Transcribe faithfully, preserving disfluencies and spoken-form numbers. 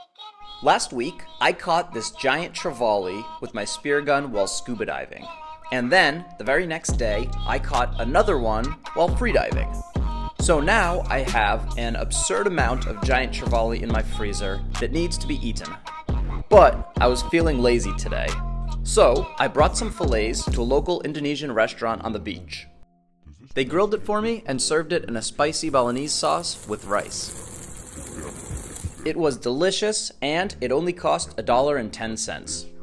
Last week, I caught this giant trevally with my spear gun while scuba diving. And then, the very next day, I caught another one while freediving. So now I have an absurd amount of giant trevally in my freezer that needs to be eaten. But I was feeling lazy today. So I brought some fillets to a local Indonesian restaurant on the beach. They grilled it for me and served it in a spicy Balinese sauce with rice. It was delicious, and it only cost a dollar and ten cents.